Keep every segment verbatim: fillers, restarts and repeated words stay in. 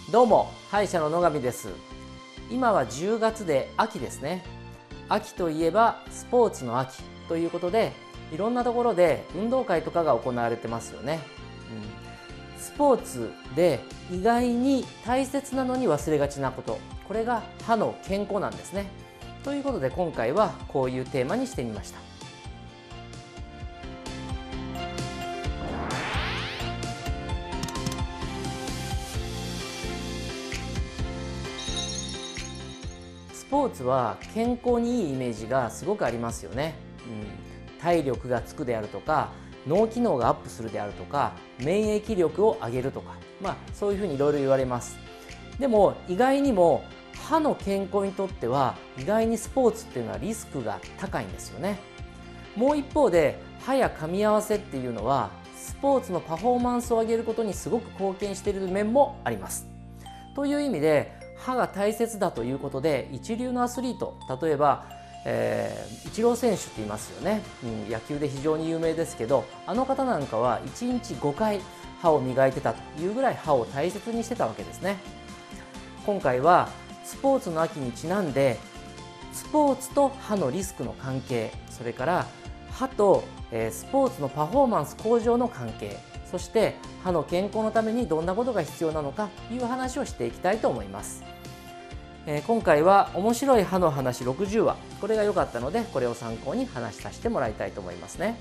どうも、歯医者の野上です。今はじゅうがつで秋ですね。秋といえばスポーツの秋ということで、いろんなところで運動会とかが行われてますよね。うん、スポーツで意外に大切なのに忘れがちなこと、これが歯の健康なんですね。ということで今回はこういうテーマにしてみました。スポーツは健康にいいイメージがすごくありますよね。うん、体力がつくであるとか、脳機能がアップするであるとか、免疫力を上げるとか、まあそういうふうにいろいろ言われます。でも意外にも歯の健康にとっては意外にスポーツっていうのはリスクが高いんですよね。もう一方で歯や噛み合わせっていうのはスポーツのパフォーマンスを上げることにすごく貢献している面もあります。という意味で歯が大切だということで一流のアスリート、例えば、えー、イチロー選手って言いますよね、うん、野球で非常に有名ですけど、あの方なんかはいちにちごかい歯を磨いてたというぐらい歯を大切にしてたわけですね。今回はスポーツの秋にちなんでスポーツと歯のリスクの関係、それから歯とスポーツのパフォーマンス向上の関係、そして歯の健康のためにどんなことが必要なのかという話をしていきたいと思います。えー、今回は面白い歯の話ろくじゅうわ、これが良かったのでこれを参考に話させてもらいたいと思いますね。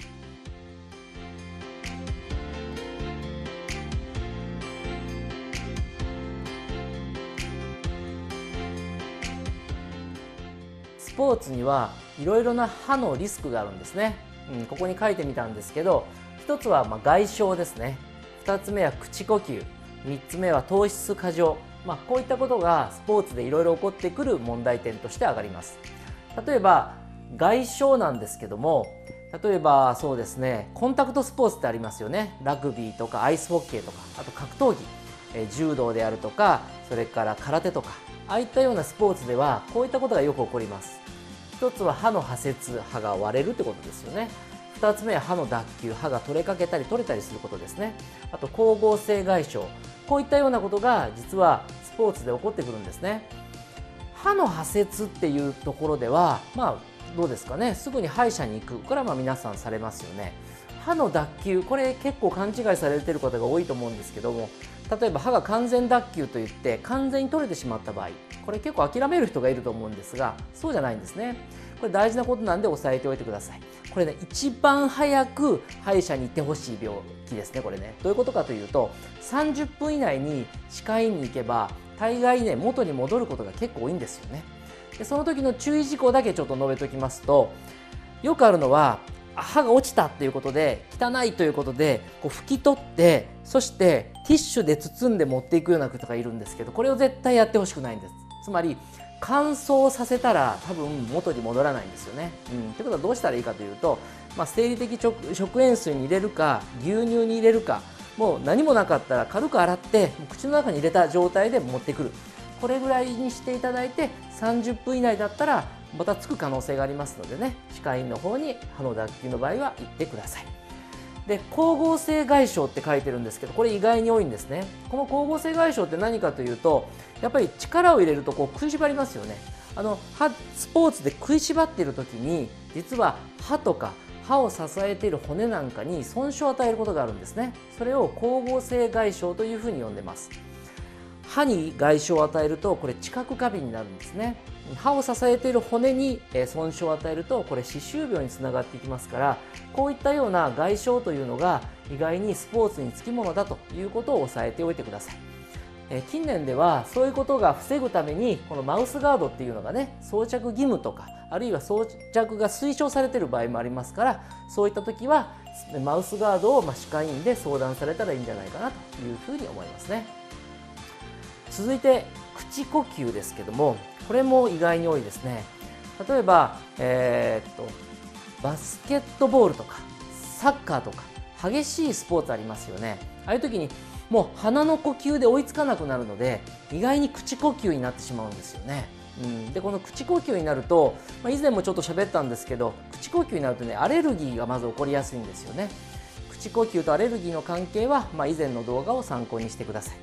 スポーツにはいろいろな歯のリスクがあるんですね。うん、ここに書いてみたんですけど、ひとつはまあ外傷ですね。ふたつめは口呼吸、みっつめは糖質過剰、まあ、こういったことがスポーツでいろいろ起こってくる問題点として上がります。例えば外傷なんですけども、例えばそうですね、コンタクトスポーツってありますよね。ラグビーとかアイスホッケーとか、あと格闘技、え柔道であるとか、それから空手とか、ああいったようなスポーツではこういったことがよく起こります。ひとつは歯の破切、歯が割れるってことですよね。ふたつめは歯の脱臼、歯が取れかけたり取れたりすることですね。あと光合成外傷、こういったようなことが実はスポーツで起こってくるんですね。歯の破切っていうところではまあどうですかね、すぐに歯医者に行く、これはまあ皆さんされますよね。歯の脱臼、これ結構勘違いされている方が多いと思うんですけども、例えば歯が完全脱臼といって完全に取れてしまった場合、これ結構諦める人がいると思うんですが、そうじゃないんですね。これ大事なことなんで押さえておいてください。これね、一番早く歯医者に行ってほしい病気ですね。これね、どういうことかというと、さんじゅっぷん以内に歯科医院に行けば大概ね元に戻ることが結構多いんですよね。でその時の注意事項だけちょっと述べておきますと、よくあるのは歯が落ちたということで汚いということでこう拭き取って、そしてティッシュで包んで持っていくような方がいるんですけど、これを絶対やってほしくないんです。つまり乾燥させたら多分元に戻らないんですよね。うん、ということはどうしたらいいかというと、まあ、生理的食塩水に入れるか牛乳に入れるか、もう何もなかったら軽く洗って口の中に入れた状態で持ってくる、これぐらいにしていただいてさんじゅっぷん以内だったらまたつく可能性がありますのでね、歯科医院の方に歯の脱臼の場合は行ってください。で光合成外傷って書いてるんですけど、これ意外に多いんですね。この光合成外傷って何かというと、やっぱり力を入れるとこう食いしばりますよね。あの歯スポーツで食いしばっている時に実は歯とか歯を支えている骨なんかに損傷を与えることがあるんですね。それを光合成外傷というふうに呼んでます。歯に外傷を与えるとこれ知覚過敏になるんですね。歯を支えている骨に損傷を与えるとこれ歯周病につながっていきますから、こういったような外傷というのが意外にスポーツにつきものだということを押さえておいてください。近年ではそういうことが防ぐためにこのマウスガードっていうのがね、装着義務とかあるいは装着が推奨されている場合もありますから、そういった時はマウスガードを歯科医院で相談されたらいいんじゃないかなというふうに思いますね。続いて口呼吸ですけども、これも意外に多いですね。例えば、えー、っとバスケットボールとかサッカーとか激しいスポーツありますよね。ああいう時にもう鼻の呼吸で追いつかなくなるので意外に口呼吸になってしまうんですよね。うん、でこの口呼吸になると、まあ、以前もちょっと喋ったんですけど、口呼吸になるとねアレルギーがまず起こりやすいんですよね。口呼吸とアレルギーの関係は、まあ、以前の動画を参考にしてください。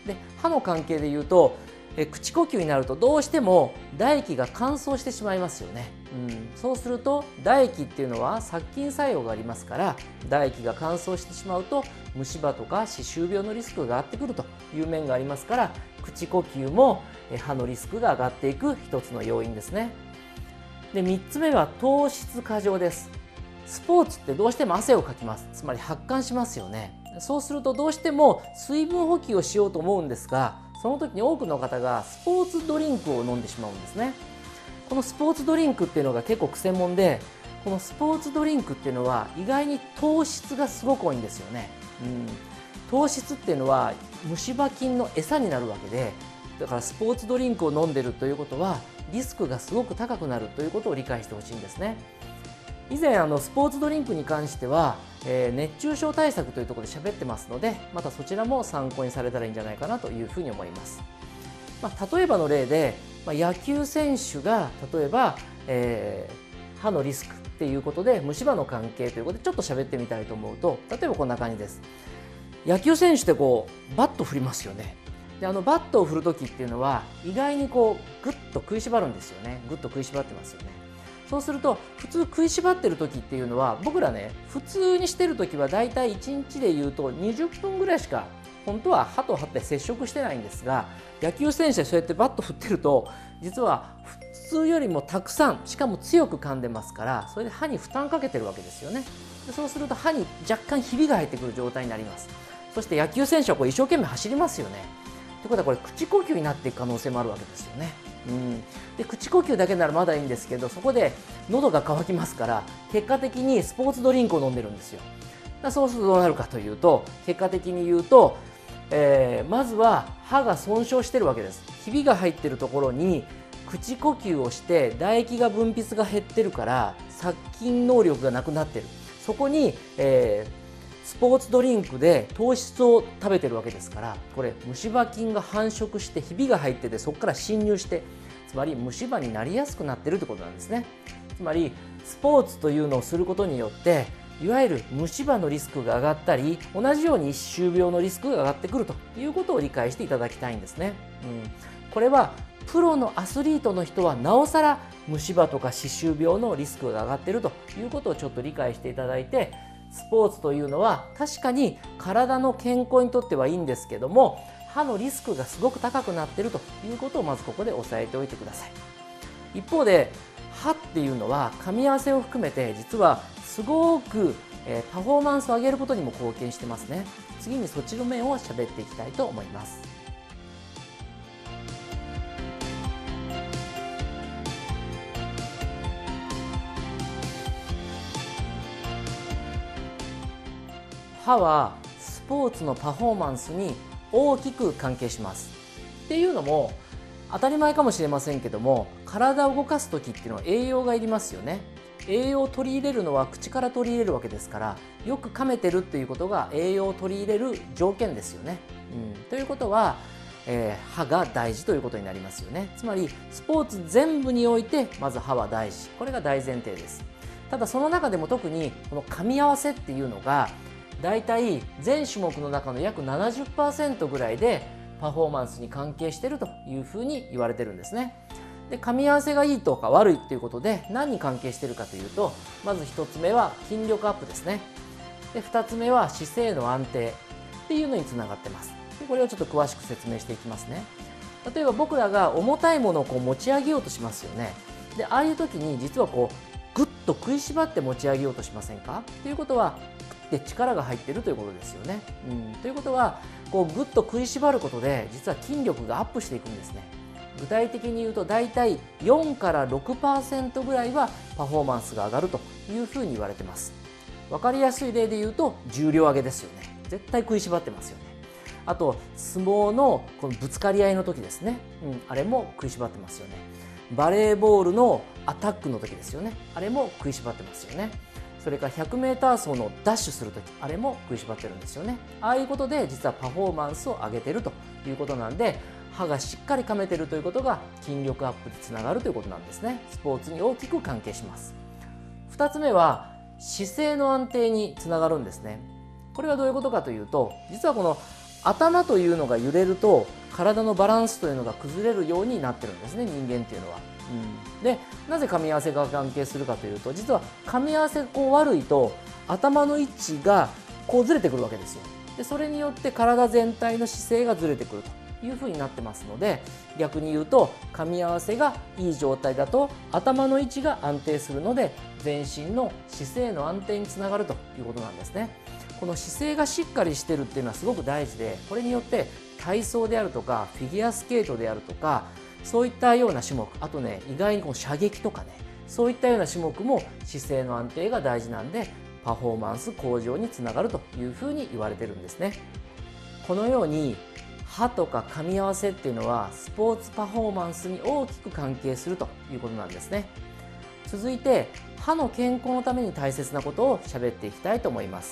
で歯の関係でいうとえ口呼吸になるとどうしても唾液が乾燥してしまいますよね、うん、そうすると唾液っていうのは殺菌作用がありますから、唾液が乾燥してしまうと虫歯とか歯周病のリスクが上がってくるという面がありますから、口呼吸も歯のリスクが上がっていく一つの要因ですね。でみっつめは糖質過剰です。スポーツってどうしても汗をかきます。つまり発汗しますよね。そうするとどうしても水分補給をしようと思うんですが、その時に多くの方がスポーツドリンクを飲んでしまうんですね。このスポーツドリンクっていうのが結構癖もんで、このスポーツドリンクっていうのは意外に糖質がすごく多いんですよね。うん、糖質っていうのは虫歯菌の餌になるわけで、だからスポーツドリンクを飲んでるということはリスクがすごく高くなるということを理解してほしいんですね。以前あのスポーツドリンクに関しては、えー、熱中症対策というところで喋ってますので、またそちらも参考にされたらいいんじゃないかなというふうに思います。まあ、例えばの例で、まあ、野球選手が例えば、えー、歯のリスクっていうことで虫歯の関係ということでちょっと喋ってみたいと思うと、例えばこんな感じです。野球選手ってこうバット振りますよね。であのバットを振る時っていうのは意外にこうグッと食いしばるんですよね。グッと食いしばってますよね。そうすると普通食いしばってる時っていうのは、僕らね普通にしてる時はだいたいいちにちでいうとにじゅっぷんぐらいしか本当は歯と歯って接触してないんですが、野球選手でそうやってバット振ってると実は普通よりもたくさん、しかも強く噛んでますから、それで歯に負担かけてるわけですよね。でそうすると歯に若干ひびが入ってくる状態になります。そして野球選手はこう一生懸命走りますよね。ということはこれ口呼吸になっていく可能性もあるわけですよね。うん、で口呼吸だけならまだいいんですけど、そこで喉が渇きますから、結果的にスポーツドリンクを飲んでるんですよ。だそうするとどうなるかというと、結果的に言うと、えー、まずは歯が損傷してるわけです。ひびが入ってるところに口呼吸をして唾液が分泌が減ってるから殺菌能力がなくなってる。そこに、えースポーツドリンクで糖質を食べてるわけですから、これ虫歯菌が繁殖してひびが入ってて、そこから侵入して、つまり虫歯になりやすくなってるってことなんですね。つまりスポーツというのをすることによって、いわゆる虫歯のリスクが上がったり、同じように歯周病のリスクが上がってくるということを理解していただきたいんですね。うん、これはプロのアスリートの人はなおさら虫歯とか歯周病のリスクが上がっているということをちょっと理解していただいて、スポーツというのは確かに体の健康にとってはいいんですけども、歯のリスクがすごく高くなっているということをまずここで押さえておいてください。一方で歯っていうのは噛み合わせを含めて実はすごくパフォーマンスを上げることにも貢献してますね。次にそっちの面を喋っていきたいと思います。歯はスポーツのパフォーマンスに大きく関係します。っていうのも当たり前かもしれませんけども、体を動かす時っていうのは栄養がいりますよね。栄養を取り入れるのは口から取り入れるわけですから、よく噛めてるっていうことが栄養を取り入れる条件ですよね。うん、ということは、えー、歯が大事ということになりますよね。つまりスポーツ全部においてまず歯は大事、これが大前提です。ただその中でも特にこの噛み合わせっていうのがだいたい全種目の中の約 ななじゅっパーセント ぐらいでパフォーマンスに関係しているというふうに言われてるんですね。で噛み合わせがいいとか悪いということで何に関係しているかというと、まずひとつめは筋力アップですね。でふたつめは姿勢の安定っていうのにつながってます。でこれをちょっと詳しく説明していきますね。例えば僕らが重たいものをこう持ち上げようとしますよね。でああいう時に実はこうグッと食いしばって持ち上げようとしませんか？ということはで力が入っているということですよね。うん、ということはこうぐっと食いしばることで実は筋力がアップしていくんですね。具体的に言うとだいたいよんから ろくパーセント ぐらいはパフォーマンスが上がるというふうに言われてます。分かりやすい例で言うと重量上げですよね。絶対食いしばってますよね。あと相撲のこのぶつかり合いの時ですね、うん、あれも食いしばってますよね。バレーボールのアタックの時ですよね。あれも食いしばってますよね。それから ひゃくメーター 走のダッシュするとき、あれも食いしばってるんですよね。ああいうことで実はパフォーマンスを上げてるということなんで、歯がしっかり噛めてるということが筋力アップにつながるということなんですね。スポーツに大きく関係します。ふたつめは姿勢の安定につながるんですね。これはどういうことかというと、実はこの頭というのが揺れると体のバランスというのが崩れるようになってるんですね、人間っていうのは。うん、でなぜ噛み合わせが関係するかというと、実は噛み合わせがこう悪いと頭の位置がこうずれてくるわけですよ。でそれによって体全体の姿勢がずれてくるというふうになってますので、逆に言うと噛み合わせがいい状態だと頭の位置が安定するので、全身の姿勢の安定につながるということなんですね。この姿勢がしっかりしてるっていうのはすごく大事で、これによって体操であるとかフィギュアスケートであるとか、そういったような種目、あとね意外にこう射撃とかね、そういったような種目も姿勢の安定が大事なんで、パフォーマンス向上につながるというふうに言われてるんですね。このように歯とか噛み合わせっていうのはスポーツパフォーマンスに大きく関係するということなんですね。続いて歯の健康のために大切なことを喋っていきたいと思います。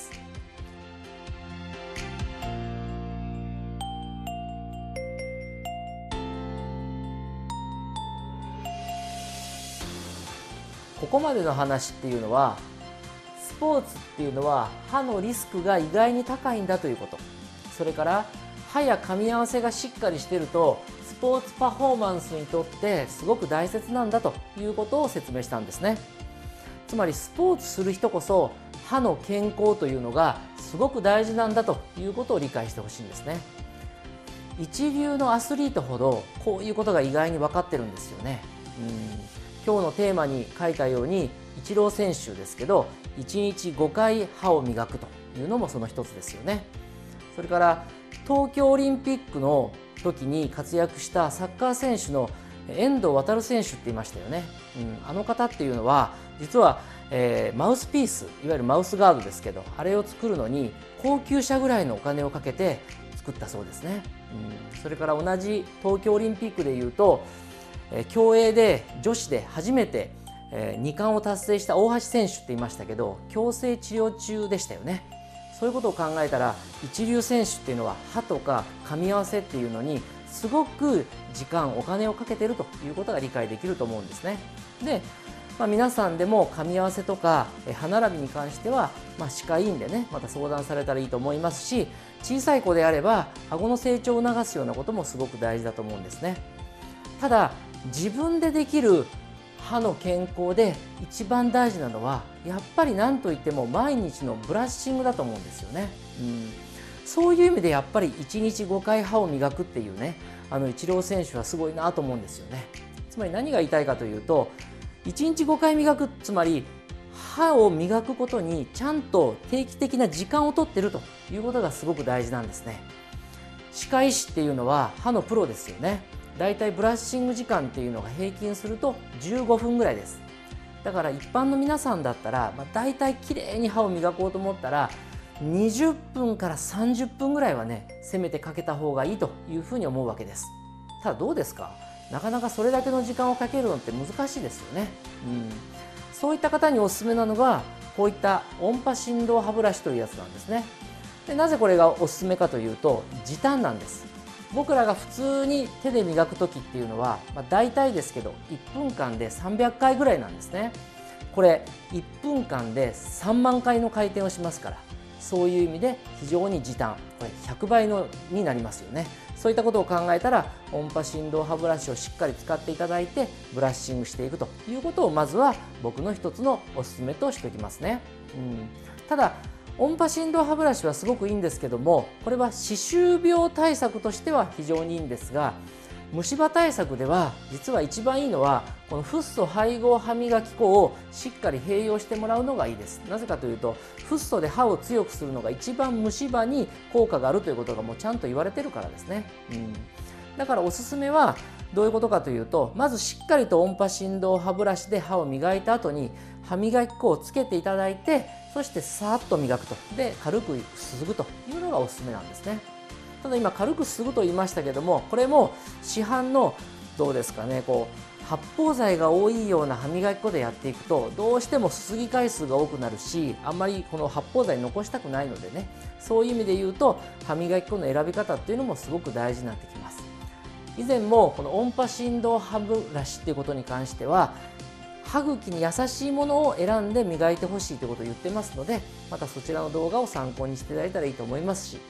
ここまでの話っていうのは、スポーツっていうのは歯のリスクが意外に高いんだということ、それから歯や噛み合わせがしっかりしているとスポーツパフォーマンスにとってすごく大切なんだということを説明したんですね。つまりスポーツする人こそ歯の健康というのがすごく大事なんだということを理解してほしいんですね。一流のアスリートほどこういうことが意外に分かってるんですよね。うん今日のテーマに書いたように、イチロー選手ですけどいちにちごかい歯を磨くというのもその一つですよね。それから東京オリンピックの時に活躍したサッカー選手の遠藤航選手って言いましたよね。うん、あの方っていうのは実は、えー、マウスピース、いわゆるマウスガードですけど、あれを作るのに高級車ぐらいのお金をかけて作ったそうですね。うん、それから同じ東京オリンピックでいうと、えー、競泳で女子で初めて、えー、に冠を達成した大橋選手って言いましたけど、矯正治療中でしたよね。そういうことを考えたら、一流選手っていうのは歯とか噛み合わせっていうのにすごく時間お金をかけているということが理解できると思うんですね。で、まあ、皆さんでも噛み合わせとか歯並びに関しては、まあ、歯科医院でねまた相談されたらいいと思いますし、小さい子であれば顎の成長を促すようなこともすごく大事だと思うんですね。ただ自分でできる歯の健康で一番大事なのはやっぱり何といっても毎日のブラッシングだと思うんですよね。うん、そういう意味でやっぱりいちにちごかい歯を磨くっていうね、あのイチロー選手はすごいなと思うんですよね。つまり何が言いたいかというと、いちにちごかい磨く、つまり歯を磨くことにちゃんと定期的な時間をとっているということがすごく大事なんですね。歯科医師っていうのは歯のプロですよね。だいたいブラッシング時間っていうのが平均するとじゅうごふんぐらいです。だから一般の皆さんだったら、まあ、だいたいきれいに歯を磨こうと思ったらにじゅっぷんからさんじゅっぷんぐらいはねせめてかけた方がいいというふうに思うわけです。ただどうですか、なかなかそれだけの時間をかけるのって難しいですよね。うん、そういった方におすすめなのがこういった音波振動歯ブラシというやつなんですね。でなぜこれがおすすめかというと時短なんです。僕らが普通に手で磨く時っていうのは、まあ、大体ですけどいっぷんかんでさんびゃっかいぐらいなんですね。これいっぷんかんでさんまんかいの回転をしますから、そういう意味で非常に時短、これひゃくばいのになりますよね。そういったことを考えたら音波振動歯ブラシをしっかり使っていただいてブラッシングしていくということをまずは僕の一つのおすすめとしておきますね。うん、ただ音波振動歯ブラシはすごくいいんですけども、これは歯周病対策としては非常にいいんですが、虫歯対策では実は一番いいのはこのフッ素配合歯磨き粉をしっかり併用してもらうのがいいです。なぜかというとフッ素で歯を強くするのが一番虫歯に効果があるということがもうちゃんと言われてるからですね。うん、だからおすすめはどういうことかというと、まずしっかりと音波振動歯ブラシで歯を磨いた後に歯磨き粉をつけていただいて、そしてさっと磨くと、で軽くすすぐというのがおすすめなんですね。ただ今軽くすすぐと言いましたけども、これも市販のどうですかね、こう発泡剤が多いような歯磨き粉でやっていくとどうしてもすすぎ回数が多くなるし、あんまりこの発泡剤残したくないのでね、そういう意味で言うと歯磨き粉の選び方っていうのもすごく大事になってきます。以前もこの音波振動歯ブラシっていうことに関しては歯茎に優しいものを選んで磨いてほしいということを言ってますので、またそちらの動画を参考にしていただいたらいいと思いますし、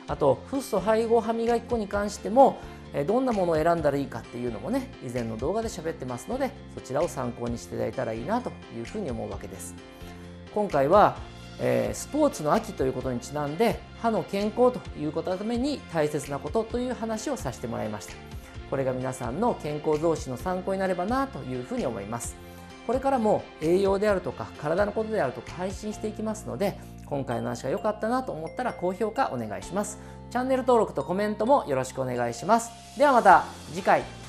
あとフッ素配合歯磨き粉に関してもどんなものを選んだらいいかっていうのもね、以前の動画で喋ってますので、そちらを参考にしていただいたらいいなというふうに思うわけです。今回は、えー、スポーツの秋ということにちなんで、歯の健康ということのために大切なことという話をさせてもらいました。これが皆さんの健康増進の参考になればなというふうに思います。これからも栄養であるとか体のことであるとか配信していきますので、今回の話が良かったなと思ったら高評価お願いします。チャンネル登録とコメントもよろしくお願いします。ではまた次回。